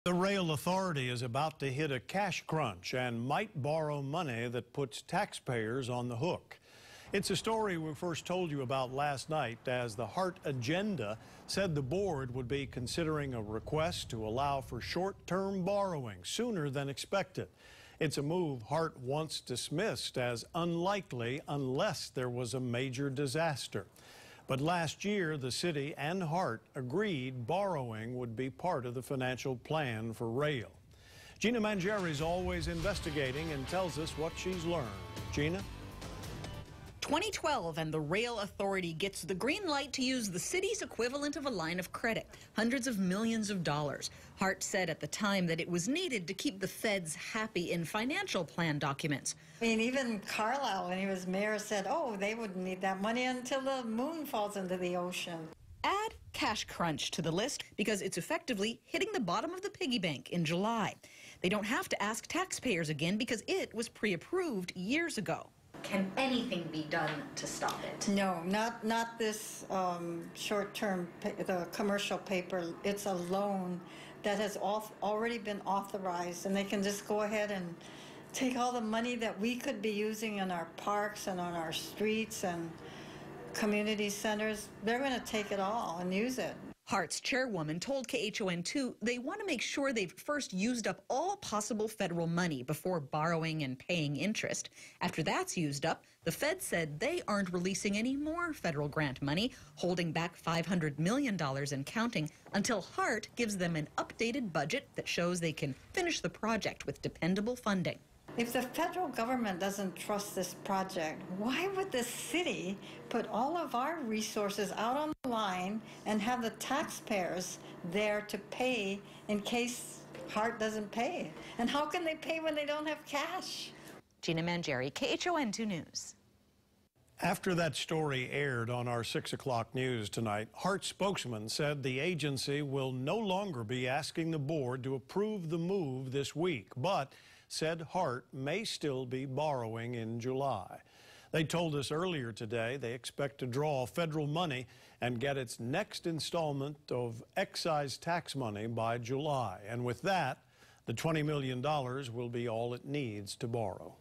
The rail authority is about to hit a cash crunch and might borrow money that puts taxpayers on the hook. It's a story we first told you about last night as the HART agenda said the board would be considering a request to allow for short-term borrowing sooner than expected. It's a move HART once dismissed as unlikely unless there was a major disaster. But last year, the city and HART agreed borrowing would be part of the financial plan for rail. Gina Mangieri's always investigating and tells us what she's learned. Gina? 2012 and the Rail Authority gets the green light to use the city's equivalent of a line of credit, hundreds of millions of dollars. HART said at the time that it was needed to keep the feds happy in financial plan documents. I mean, even Carlisle, when he was mayor, said, oh, they wouldn't need that money until the moon falls into the ocean. Add cash crunch to the list because it's effectively hitting the bottom of the piggy bank in July. They don't have to ask taxpayers again because it was pre-approved years ago. Can anything be done to stop it? No, not this short-term, the commercial paper. It's a loan that has already been authorized, and they can just go ahead and take all the money that we could be using in our parks and on our streets and community centers. They're going to take it all and use it. HART's chairwoman told KHON2 they want to make sure they've first used up all possible federal money before borrowing and paying interest. After that's used up, the Fed said they aren't releasing any more federal grant money, holding back $500 million and counting until HART gives them an updated budget that shows they can finish the project with dependable funding. If the federal government doesn't trust this project, why would the city put all of our resources out on the line and have the taxpayers there to pay in case HART doesn't pay? And how can they pay when they don't have cash? Gina Mangieri, KHON2 News. After that story aired on our 6 o'clock news tonight, HART spokesman said the agency will no longer be asking the board to approve the move this week, but said HART may still be borrowing in July. They told us earlier today they expect to draw federal money and get its next installment of excise tax money by July. And with that, the $20 million will be all it needs to borrow.